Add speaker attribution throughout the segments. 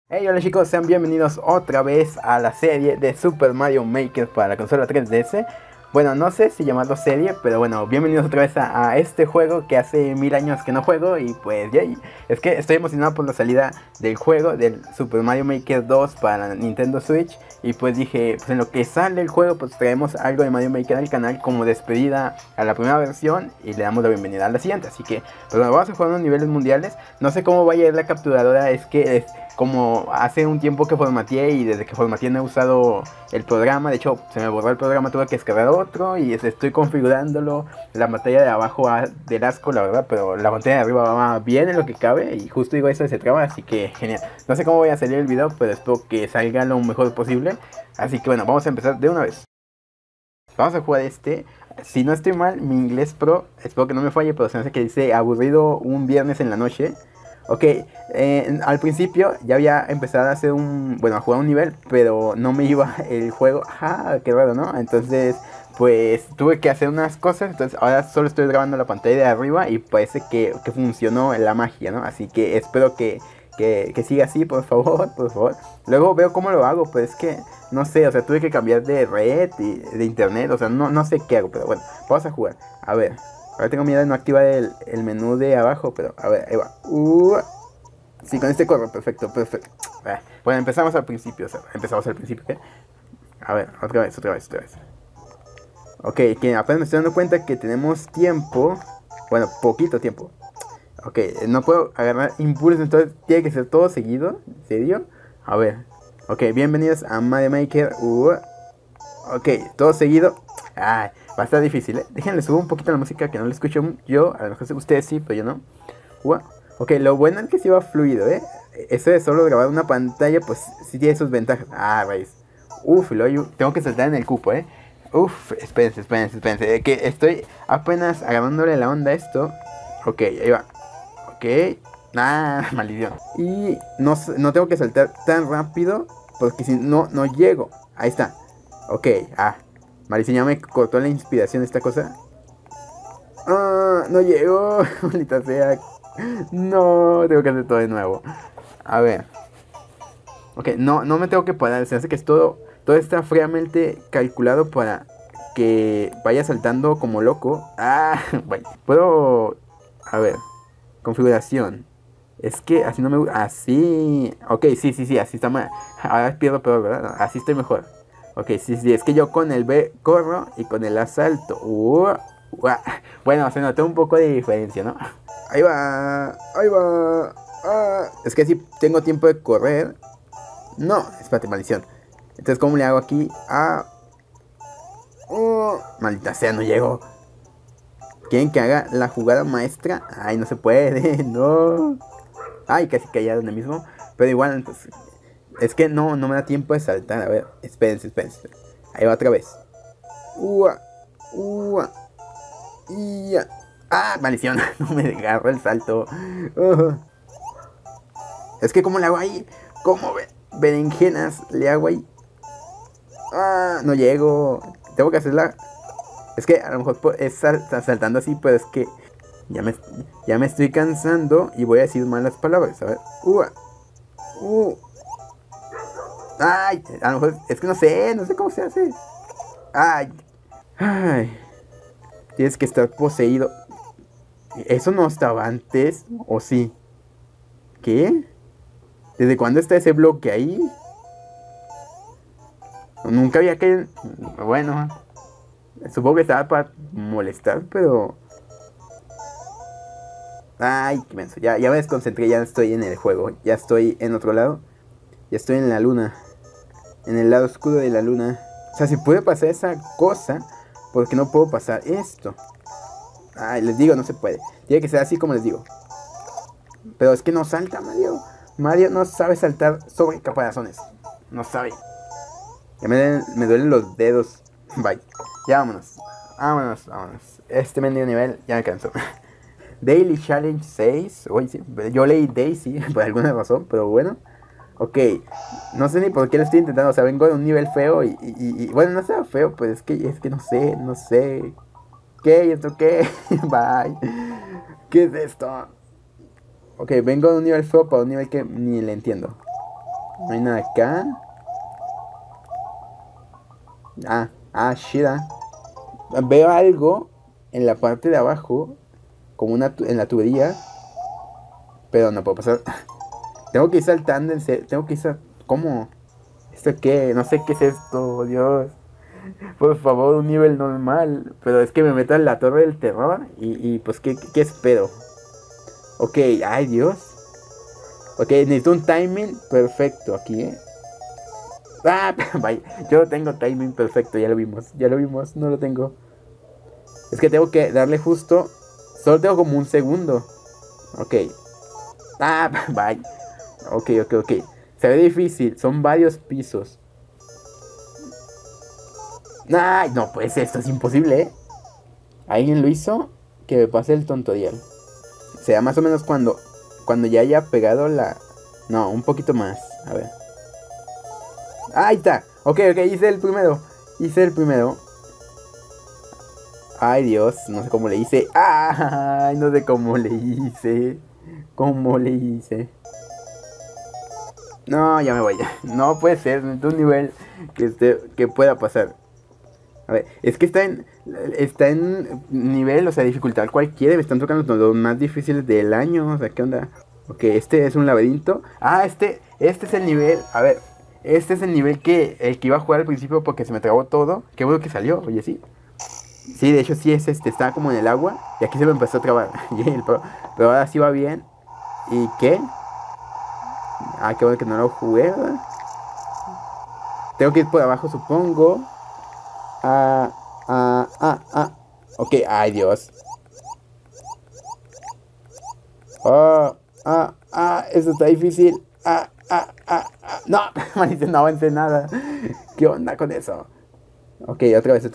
Speaker 1: Hey, hola chicos, sean bienvenidos otra vez a la serie de Super Mario Maker para la consola 3DS. Bueno, no sé si llamarlo serie, pero bueno, bienvenidos otra vez a este juego que hace 1000 años que no juego. Y pues, yay, es que estoy emocionado por la salida del juego del Super Mario Maker 2 para la Nintendo Switch. Y pues dije, pues en lo que sale el juego, pues traemos algo de Mario Maker al canal como despedida a la primera versión y le damos la bienvenida a la siguiente. Así que, pues bueno, vamos a jugar unos niveles mundiales. No sé cómo vaya a ir la capturadora, es que es como hace un tiempo que formateé y desde que formateé no he usado el programa. De hecho, se me borró el programa, tuve que descargar otro y estoy configurándolo. La pantalla de abajo va del asco, la verdad, pero la pantalla de arriba va bien en lo que cabe. Y justo digo eso se traba, así que genial. No sé cómo voy a salir el video, pero espero que salga lo mejor posible. Así que bueno, vamos a empezar de una vez. Vamos a jugar este. Si no estoy mal, mi inglés pro, espero que no me falle, pero se me hace que dice aburrido un viernes en la noche. Ok, al principio ya había empezado a hacer bueno, a jugar un nivel, pero no me iba el juego. Ah, qué raro, ¿no? Entonces, pues tuve que hacer unas cosas. Entonces, ahora solo estoy grabando la pantalla de arriba y parece que funcionó la magia, ¿no? Así que espero que siga así, por favor, por favor. Luego veo cómo lo hago, pues es que no sé, o sea, tuve que cambiar de red y de internet, o sea, no sé qué hago, pero bueno, vamos a jugar. A ver. Ahora tengo miedo de no activar el menú de abajo, pero a ver, ahí va. Sí, con este corro, perfecto, perfecto. Bueno, empezamos al principio, o sea, empezamos al principio, ¿qué? A ver, otra vez, otra vez, otra vez. Ok, que apenas me estoy dando cuenta que tenemos tiempo. Bueno, poquito tiempo. Ok, no puedo agarrar impulso, entonces tiene que ser todo seguido. ¿En serio? A ver. Ok, bienvenidos a Mario Maker. Ok, todo seguido. Ay, va a estar difícil, ¿eh? Déjenle subo un poquito la música que no la escucho yo. A lo mejor ustedes sí, pero yo no. Ok, lo bueno es que sí va fluido, ¿eh? Eso de solo grabar una pantalla, pues sí tiene sus ventajas. Ah, veis. Uf, tengo que saltar en el cupo, ¿eh? Uf, espérense, espérense, espérense. Que estoy apenas agarrándole la onda a esto. Ok, ahí va. Ok. Ah, maldición. Y no tengo que saltar tan rápido porque si no, no llego. Ahí está. Ok, maldición, ya me cortó la inspiración esta cosa. Ah, no llego. Maldita sea. No, tengo que hacer todo de nuevo. A ver. Ok, no me tengo que parar. Se hace que todo está fríamente calculado para que vaya saltando como loco. Ah, bueno. Puedo... A ver. Configuración. Es que así no me gusta. Así. Ok, sí, así está mal. Ahora pierdo peor, ¿verdad? Así estoy mejor. Ok, sí, es que yo con el B corro y con el A salto. Bueno, se notó un poco de diferencia, ¿no? Ahí va, ahí va. Es que si tengo tiempo de correr. No, espérate, maldición. Entonces, ¿cómo le hago aquí? Maldita sea, no llego. ¿Quieren que haga la jugada maestra? Ay, no se puede, no. Ay, casi caía donde mismo. Pero igual, pues, es que no me da tiempo de saltar. A ver, espérense. Ahí va otra vez. Ua, ua, ia. Ah, maldición, no me agarró el salto. Es que, ¿cómo le hago ahí? ¿Cómo berenjenas le hago ahí? No llego. Tengo que hacerla. Es que a lo mejor es saltando así, pero es que ya me, ya me estoy cansando y voy a decir malas palabras. A ver. Ay, a lo mejor es que no sé cómo se hace. Ay, ay. Tienes que estar poseído. ¿Eso no estaba antes? ¿O sí? ¿Qué? ¿Desde cuándo está ese bloque ahí? Nunca había que... Bueno, supongo que estaba para molestar, pero... Ay, qué menso. Ya me desconcentré, ya no estoy en el juego. Ya estoy en otro lado. Ya estoy en la luna. En el lado oscuro de la luna. O sea, si puede pasar esa cosa, ¿por qué no puedo pasar esto? Ay, les digo, no se puede. Tiene que ser así como les digo. Pero es que no salta Mario. Mario no sabe saltar sobre caparazones. No sabe. Ya me duelen los dedos. Bye. Ya vámonos. Vámonos. Este mendigo nivel ya me cansó. Daily Challenge 6. Uy, sí, yo leí Daisy por alguna razón, pero bueno. Ok, no sé ni por qué lo estoy intentando. O sea, vengo de un nivel feo bueno, no sea feo, pues es que no sé. ¿Qué? ¿Y esto qué? Bye. ¿Qué es esto? Ok, vengo de un nivel feo para un nivel que ni le entiendo. No hay nada acá. Shida. Veo algo en la parte de abajo, como en la tubería, pero no puedo pasar. Tengo que ir saltando, tengo que ir ¿Cómo? ¿Esto qué? No sé qué es esto, Dios. Por favor, un nivel normal. Pero es que me meto en la torre del terror y pues, ¿qué espero? Ok, ay, Dios. Ok, necesito un timing perfecto aquí, ¿eh? Vaya, yo tengo timing perfecto, ya lo vimos, no lo tengo. Es que tengo que darle justo. Solo tengo como un segundo. Ok. Vaya. Ok. Se ve difícil, son varios pisos. Ay, no, pues esto es imposible, ¿eh? ¿Alguien lo hizo? Que me pase el tutorial. O sea, más o menos cuando ya haya pegado la... No, un poquito más. A ver. Ahí está. Ok, hice el primero. Ay, Dios, no sé cómo le hice. Ay, no sé cómo le hice. ¿Cómo le hice? No, ya me voy. No puede ser, necesito un nivel que pueda pasar. A ver, es que está en nivel, o sea, dificultad cualquiera. Me están tocando los más difíciles del año. O sea, ¿qué onda? Ok, este es un laberinto. Este es el nivel. A ver, este es el nivel el que iba a jugar al principio porque se me trabó todo. Qué bueno que salió, oye, sí. Sí, de hecho sí es estaba como en el agua. Y aquí se me empezó a trabar. Pero ahora sí va bien. ¿Y qué? Qué bueno que no lo jugué, ¿verdad? Tengo que ir por abajo, supongo. Ok, ay, Dios. Eso está difícil. No, manice, no avancé nada. ¿Qué onda con eso? Ok, otra vez.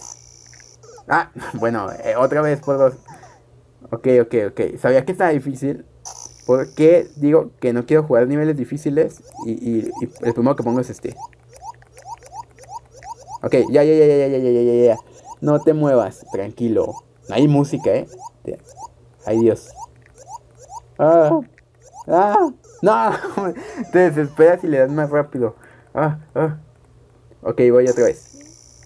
Speaker 1: Bueno, otra vez por dos. Ok. Sabía que estaba difícil. Porque digo que no quiero jugar niveles difíciles. Y el primero que pongo es este. Ok, ya. No te muevas, tranquilo. No hay música, Ay, Dios. No. Te desesperas y le das más rápido. Ok, voy otra vez.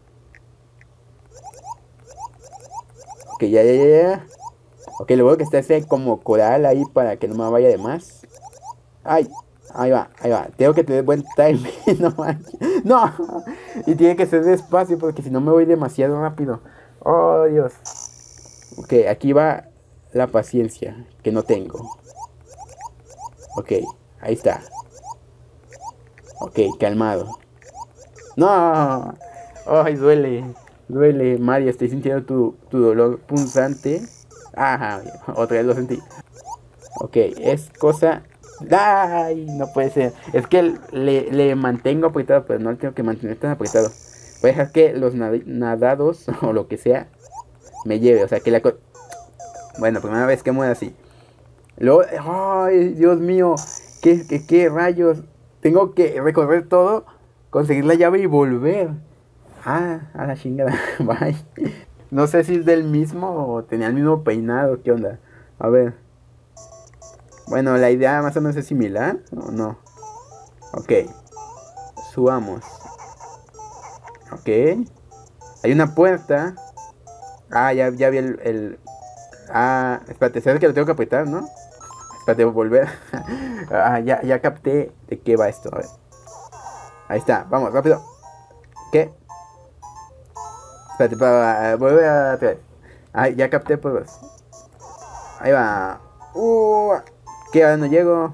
Speaker 1: Ok, ya. Ok, luego que está ese como coral ahí para que no me vaya de más. Ay, ahí va. Tengo que tener buen timing. No manches. No. Y tiene que ser despacio porque si no me voy demasiado rápido. Oh, Dios. Ok, aquí va la paciencia que no tengo. Ok, ahí está. Ok, calmado. No. Ay, duele. Mario, estoy sintiendo tu dolor punzante. Ajá, otra vez lo sentí. Ok, es cosa... ¡Ay! No puede ser. Es que le mantengo apretado, pero no le tengo que mantener tan apretado. Voy a dejar que los nadados o lo que sea me lleve. O sea, que la... Bueno, primera vez que muero así. Luego... ¡Ay, Dios mío! ¿Qué rayos? Tengo que recorrer todo, conseguir la llave y volver. A la chingada. Bye. No sé si es del mismo o tenía el mismo peinado. ¿Qué onda? A ver. Bueno, la idea más o menos es similar, ¿o no? Ok. Subamos. Ok. Hay una puerta. Ya vi espérate, ¿sabes que lo tengo que apretar, no? Espérate, voy a volver. Ya capté de qué va esto. A ver. Ahí está, vamos, rápido. ¿Qué? Espérate, para volver a traer. Ya capté por dos. Ahí va. ¿Qué? Ahora no llego.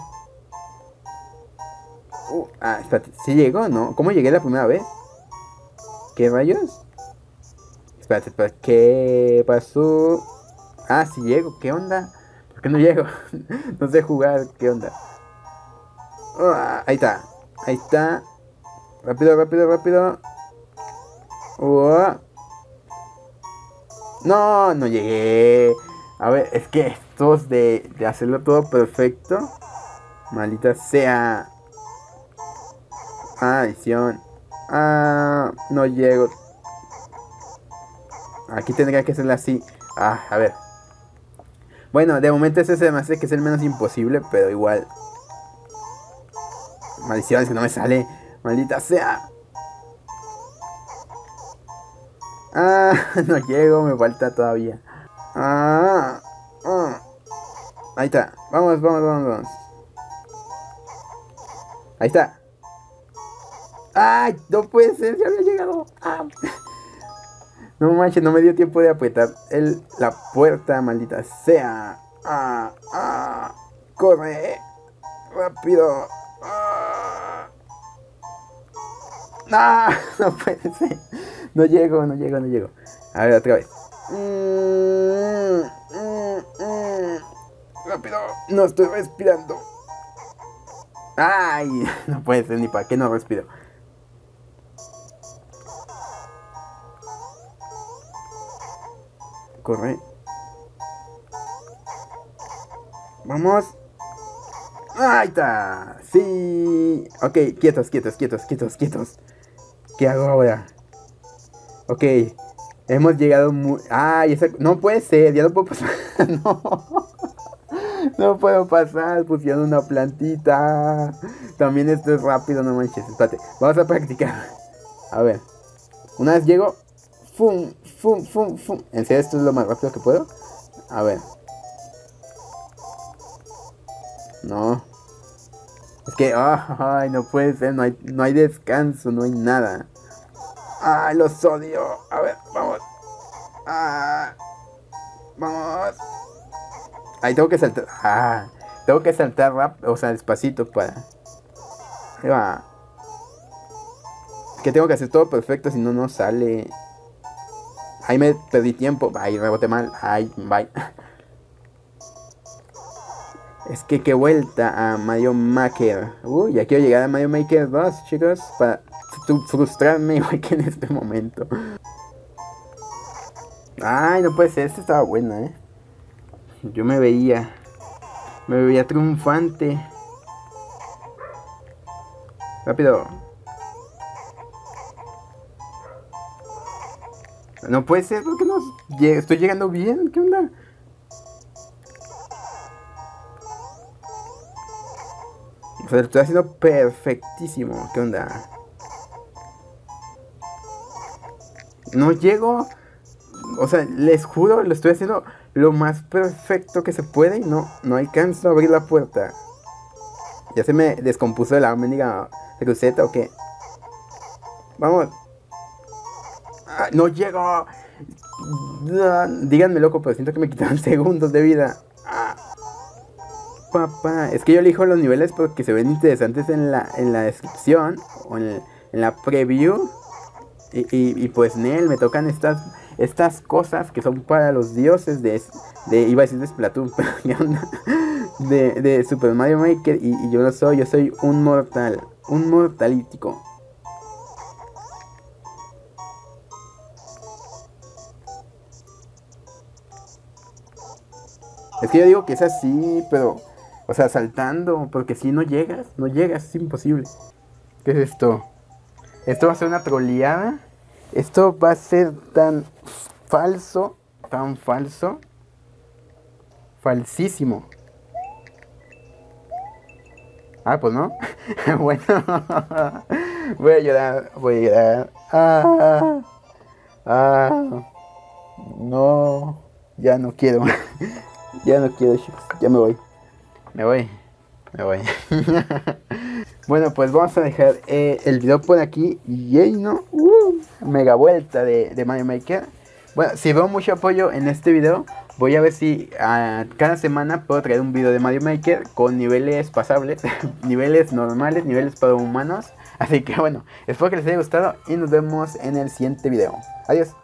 Speaker 1: Espérate, ¿sí llegó, no? ¿Cómo llegué la primera vez? ¿Qué rayos? Espérate, ¿qué pasó? Sí llego, ¿qué onda? ¿Por qué no llego? No sé jugar, ¿qué onda? Ahí está. Rápido. No llegué. A ver, es que estos de hacerlo todo perfecto. Maldita sea. Edición. No llego. Aquí tendría que ser así. A ver. Bueno, de momento ese se me hace que es el menos imposible, pero igual. Maldición, es que no me sale. Maldita sea. Ah, no llego, me falta todavía. Ahí está. Vamos. Ahí está. ¡Ay! No puede ser, ya había llegado. Ah. No manches, no me dio tiempo de apretar la puerta, maldita sea. Corre. Rápido. No puede ser. No llego. A ver, otra vez. Rápido. No estoy respirando. Ay, no puede ser, ni para qué no respiro. Corre. Vamos. Ahí está. Sí. Ok, quietos. ¿Qué hago ahora? Ok. Hemos llegado muy... Ay, no puede ser. Ya no puedo pasar. No puedo pasar. Pusieron una plantita. También esto es rápido, no manches. Espérate. Vamos a practicar. A ver. Una vez llego. Fum. ¿En serio esto es lo más rápido que puedo? A ver. No. Es que, ay, no puede ser, no hay descanso, no hay nada. Ay, los odio. A ver, vamos. Vamos. Ahí tengo que saltar. Tengo que saltar rápido, o sea, despacito para... Ahí va. Es que tengo que hacer todo perfecto, si no, no sale. Ahí me perdí tiempo. Ahí reboté mal. Ay, bye. Es que qué vuelta a Mario Maker. Ya quiero llegar a Mario Maker 2, chicos. Para frustrarme igual que en este momento. Ay, no puede ser. Esta estaba buena, Yo me veía triunfante. Rápido. No puede ser, porque no estoy llegando bien. ¿Qué onda? O sea, lo estoy haciendo perfectísimo. ¿Qué onda? No llego. O sea, les juro, lo estoy haciendo lo más perfecto que se puede y no alcanzo a abrir la puerta. Ya se me descompuso la mendiga cruceta o qué. Vamos. No llego. Díganme loco, pero siento que me quitaron segundos de vida. Papá, es que yo elijo los niveles porque se ven interesantes en la descripción o en la preview. Y pues Nel, me tocan estas cosas que son para los dioses iba a decir de Splatoon, pero ¿qué onda? De Super Mario Maker y yo no soy, yo soy un mortalítico. Es que yo digo que es así, pero, o sea, saltando, porque si no llegas, es imposible. ¿Qué es esto? Esto va a ser una troleada. Esto va a ser tan falso, falsísimo. Pues no. Bueno, voy a llorar. No, ya no quiero. Ya no quiero, chicos. Ya me voy. Bueno, pues vamos a dejar el video por aquí. Lleno. Mega vuelta de Mario Maker. Bueno, si veo mucho apoyo en este video, voy a ver si cada semana puedo traer un video de Mario Maker con niveles pasables, niveles normales, niveles para humanos. Así que bueno, espero que les haya gustado y nos vemos en el siguiente video. Adiós.